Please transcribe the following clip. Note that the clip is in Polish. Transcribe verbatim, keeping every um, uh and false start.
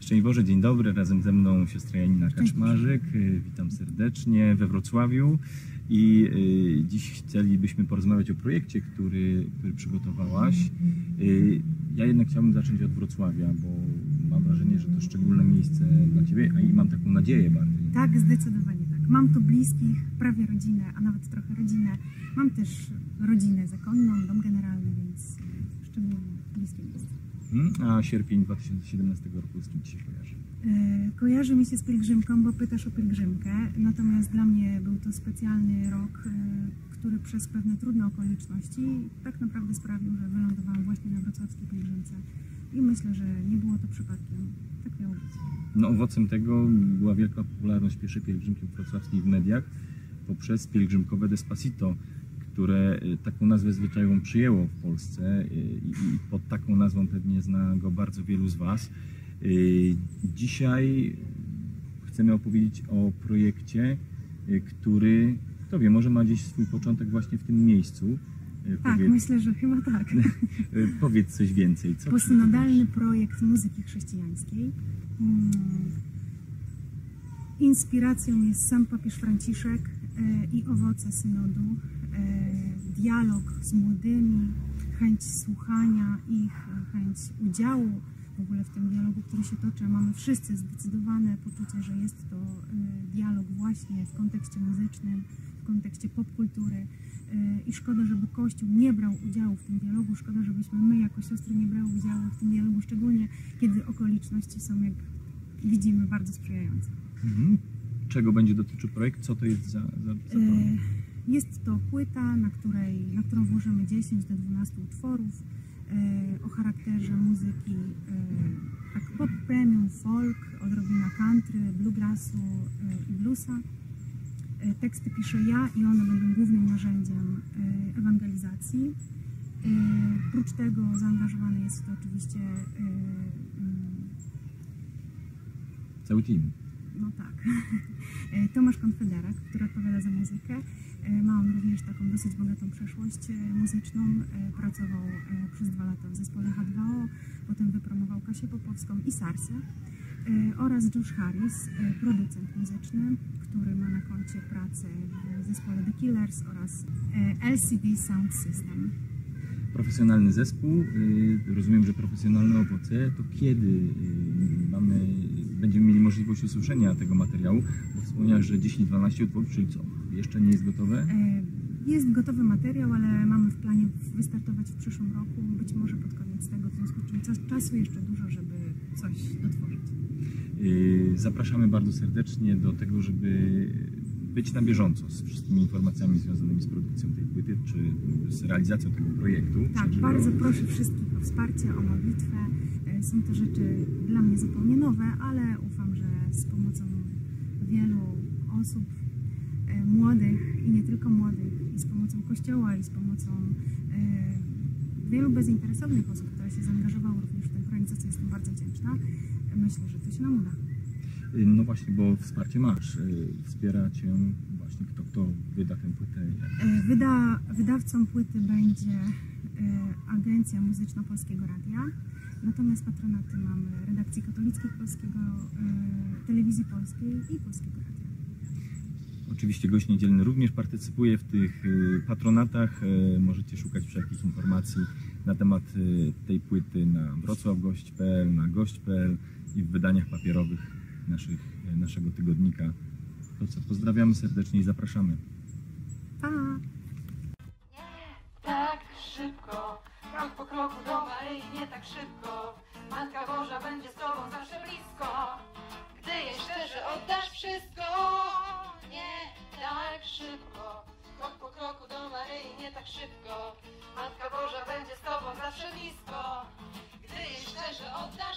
Szczęść Boże, dzień dobry, razem ze mną siostra Janina Kaczmarzyk. Witam serdecznie we Wrocławiu i dziś chcielibyśmy porozmawiać o projekcie, który, który przygotowałaś. Ja jednak chciałbym zacząć od Wrocławia, bo mam wrażenie, że to szczególne miejsce dla Ciebie, a i mam taką nadzieję bardziej. Tak, zdecydowanie tak. Mam tu bliskich, prawie rodzinę, a nawet trochę rodzinę. Mam też rodzinę zakonną, dom generalny, więc szczególnie bliskie miejsce. A sierpień dwa tysiące siedemnastego roku z kim Ci się kojarzy? E, kojarzy mi się z pielgrzymką, bo pytasz o pielgrzymkę, natomiast dla mnie był to specjalny rok, e, który przez pewne trudne okoliczności tak naprawdę sprawił, że wylądowałam właśnie na wrocławskiej pielgrzymce i myślę, że nie było to przypadkiem. Tak miało być. No, owocem tego była wielka popularność pierwszej pielgrzymki wrocławskiej w mediach poprzez pielgrzymkowe Despacito, które taką nazwę zwyczajową przyjęło w Polsce i pod taką nazwą pewnie zna go bardzo wielu z Was. Dzisiaj chcemy opowiedzieć o projekcie, który, kto wie, może ma gdzieś swój początek właśnie w tym miejscu. Tak, Powiedz... myślę, że chyba tak. Powiedz coś więcej. Co Posynodalny projekt muzyki chrześcijańskiej. Inspiracją jest sam papież Franciszek i owoce synodu. Dialog z młodymi, chęć słuchania ich, chęć udziału w ogóle w tym dialogu, który się toczy. Mamy wszyscy zdecydowane poczucie, że jest to dialog właśnie w kontekście muzycznym, w kontekście popkultury i szkoda, żeby Kościół nie brał udziału w tym dialogu, szkoda, żebyśmy my jako siostry nie brały udziału w tym dialogu, szczególnie kiedy okoliczności są, jak widzimy, bardzo sprzyjające. Mhm. Czego będzie dotyczył projekt? Co to jest za, za, za projekt? Jest to płyta, na, której, na którą włożymy dziesięć do dwunastu utworów e, o charakterze muzyki e, tak pop, premium, folk, odrobina country, bluegrassu e, i bluesa. E, teksty piszę ja i one będą głównym narzędziem e, ewangelizacji. E, prócz tego zaangażowany jest w to oczywiście e, mm, cały team. No tak. Tomasz Konfederak, który odpowiada za muzykę. Ma on również taką dosyć bogatą przeszłość muzyczną. Pracował przez dwa lata w zespole H dwa O, potem wypromował Kasię Popowską i Sarsę. Oraz Josh Harris, producent muzyczny, który ma na koncie pracę w zespole The Killers oraz L C D Sound System. Profesjonalny zespół, rozumiem, że profesjonalne owoce, to kiedy mamy, będziemy mieli możliwość usłyszenia tego materiału? Bo wspomniałeś, że dziesięć do dwunastu utworów, czyli co? Jeszcze nie jest gotowe? Jest gotowy materiał, ale mamy w planie wystartować w przyszłym roku, być może pod koniec tego, w związku z czym czasu jeszcze dużo, żeby coś dotworzyć. Zapraszamy bardzo serdecznie do tego, żeby być na bieżąco z wszystkimi informacjami związanymi z produkcją tej płyty, czy z realizacją tego projektu. Tak, bardzo proszę wszystkich o wsparcie, o modlitwę. Są to rzeczy dla mnie zupełnie nowe, ale ufam, że z pomocą wielu osób, młodych i nie tylko młodych, i z pomocą Kościoła, i z pomocą wielu bezinteresownych osób, które się zaangażowały również w ten projekt, za co jestem bardzo wdzięczna, myślę, że to się nam uda. No właśnie, bo wsparcie masz. Wspiera Cię właśnie kto, kto wyda tę płytę? Wyda, wydawcą płyty będzie Agencja Muzyczna Polskiego Radia, natomiast patronaty mamy Redakcji Katolickiej Polskiego, Telewizji Polskiej i Polskiego Radia. Oczywiście Gość Niedzielny również partycypuje w tych patronatach. Możecie szukać wszelkich informacji na temat tej płyty na wrocławgość kropka p l, na gość kropka p l i w wydaniach papierowych naszych, naszego tygodnika. To co, pozdrawiamy serdecznie i zapraszamy. Pa! Nie tak szybko, krok po kroku do Maryi, nie tak szybko. Matka Boża będzie z Tobą zawsze blisko, gdy jej szczerze oddasz wszystko. Nie tak szybko, krok po kroku do Maryi, nie tak szybko. Matka Boża będzie z Tobą zawsze blisko, gdy jej szczerze oddasz